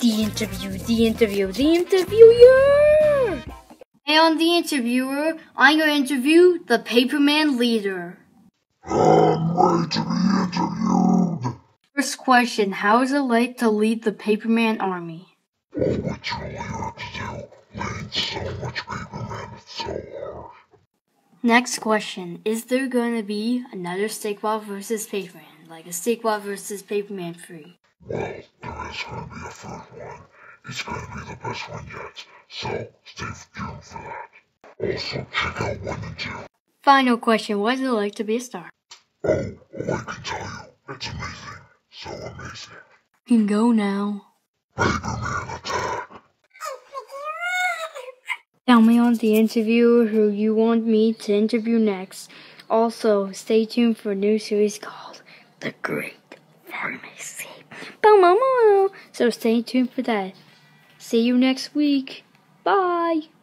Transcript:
The interviewer! And on the interviewer, I'm going to interview the Paperman leader. I'm ready to be interviewed. First question, how is it like to lead the Paperman army? Oh, it's really hard to do. Leading so much Paperman, it's so hard. Next question, is there going to be another Steakwall vs. Paperman, like a Steakwall vs. Paperman 3? Well, there is going to be a third one. It's going to be the best one yet, so stay tuned for that. Also, check out 1 and 2. Final question, what is it like to be a star? Oh, I can tell you, it's amazing. So amazing. You can go now. Paperman attack. Tell me on the interviewer who you want me to interview next. Also, stay tuned for a new series called The Great Pharmacy. So stay tuned for that. See you next week. Bye.